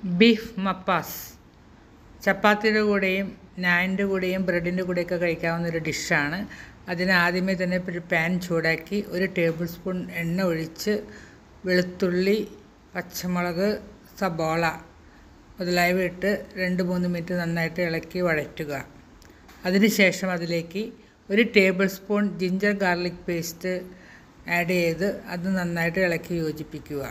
Beef മപ്പാസ് ചപ്പാത്തിയുടെ കൂടെയും നാനിൻ്റെ കൂടെയും ബ്രെഡിൻ്റെ കൂടെയൊക്കെ കഴിക്കാവുന്ന ഒരു ഡിഷാണ്. അതിന് ആദ്യമേ തന്നെ ഒരു പാൻ ചൂടാക്കി 1 ടേബിൾ സ്പൂൺ എണ്ണ ഒഴിച്ച് വെളുത്തുള്ളി, പച്ചമുളക്, സബോള മുതലായവ ഇട്ട് 2-3 മിനിറ്റ് നന്നായിട്ട് ഇളക്കി വഴറ്റുക. അതിനുശേഷം അതിലേക്ക് 1 tablespoon ginger garlic paste add ചെയ്ത് അത് നന്നായിട്ട് ഇളക്കി യോജിപ്പിക്കുക.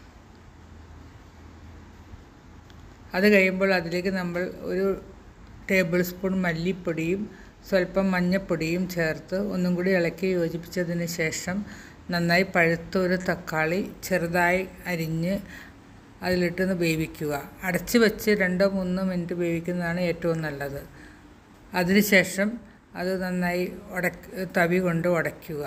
അത് കഴിയുമ്പോൾ അതിലേക്ക് നമ്മൾ 1 ടേബിൾ സ്പൂൺ മല്ലിപ്പൊടിയും സ്വല്പം മഞ്ഞൾപ്പൊടിയും ചേർത്ത് ഒന്നും കൂടി ഇളക്കി യോജിപ്പിച്ചതിന് ശേഷം നന്നായി പഴുത്ത ഒരു തക്കാളി ചെറുതായി അരിഞ്ഞ് അതിലിട്ടൊന്ന് വേവിക്കുക. അടച്ച് വെച്ച് 2-3 മിനിറ്റ് വേവിക്കുന്നതാണ് ഏറ്റവും നല്ലത്. അതിനുശേഷം അത് നന്നായി തവി കൊണ്ട് ഉടയ്ക്കുക.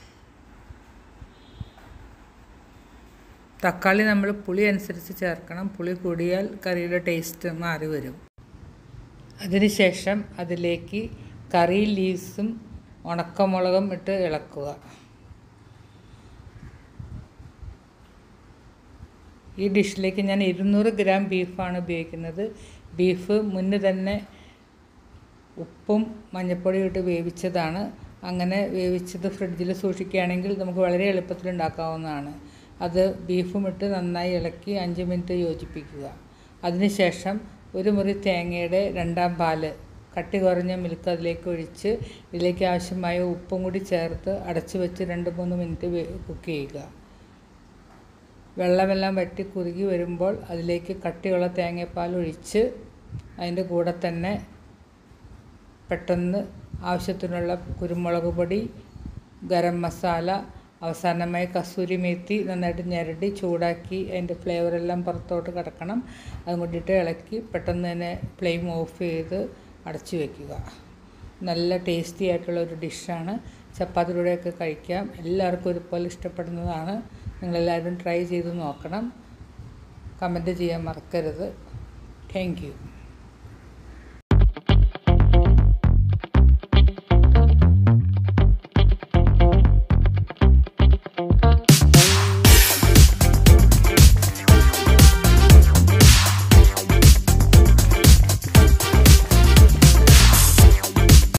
തക്കാളി നമ്മൾ പുളി അനുസരിച്ച് ചേർക്കണം. പുളി കൂടിയാൽ കറിയുടെ ടേസ്റ്റ് മാറി വരും. അതിനുശേഷം അതിലേക്ക് കറി ലീവ്സും ഉണക്കമുളകും ഇട്ട് ഇളക്കുക. ഈ ഡിഷിലേക്ക് ഞാൻ 200 ഗ്രാം ബീഫാണ് ഉപയോഗിക്കുന്നത്. ബീഫ് മുന്നേ തന്നെ ഉപ്പും മഞ്ഞൾപ്പൊടിയും ഇട്ട് വേവിച്ചതാണ്. അങ്ങനെ വേവിച്ചത് ഫ്രിഡ്ജിൽ സൂക്ഷിക്കുകയാണെങ്കിൽ നമുക്ക് വളരെ എളുപ്പത്തിൽ ഉണ്ടാക്കാവുന്നതാണ്. അത് ബീഫും ഇട്ട് നന്നായി ഇളക്കി 5 മിനിറ്റ് യോജിപ്പിക്കുക. അതിനുശേഷം 1 മുറി തേങ്ങയുടെ 2ാം പാല് കട്ടി കുറഞ്ഞ മിൽക്ക് അതിലേക്ക് ഒഴിച്ച് ഇതിലേക്ക് ആവശ്യമായ ഉപ്പും കൂടി ചേർത്ത് അടച്ച് വെച്ച് 2-3 മിനിറ്റ് കുക്ക് ചെയ്യുക. വെള്ളമെല്ലാം വറ്റി കുറുകി വരുമ്പോൾ അതിലേക്ക് കട്ടിയുള്ള തേങ്ങാപ്പാൽ ഒഴിച്ച് അതിൻ്റെ കൂടെ തന്നെ പെട്ടെന്ന് ആവശ്യത്തിനുള്ള കുരുമുളക് പൊടി, ഗരം മസാല, അവസാനമായി കസൂരി മേത്തി നന്നായിട്ട് ഞെരടി ചൂടാക്കി അതിൻ്റെ ഫ്ലേവറെല്ലാം പുറത്തോട്ട് കിടക്കണം. അതും കൊണ്ടിട്ട് ഇളക്കി പെട്ടെന്ന് തന്നെ ഫ്ലെയിം ഓഫ് ചെയ്ത് അടച്ചു വയ്ക്കുക. നല്ല ടേസ്റ്റി ആയിട്ടുള്ള ഒരു ഡിഷാണ്. ചപ്പാത്തിലൂടെയൊക്കെ കഴിക്കാം. എല്ലാവർക്കും ഒരുപോലെ ഇഷ്ടപ്പെടുന്നതാണ്. നിങ്ങളെല്ലാവരും ട്രൈ ചെയ്ത് നോക്കണം. കമൻറ്റ് ചെയ്യാൻ മറക്കരുത്. Thank U.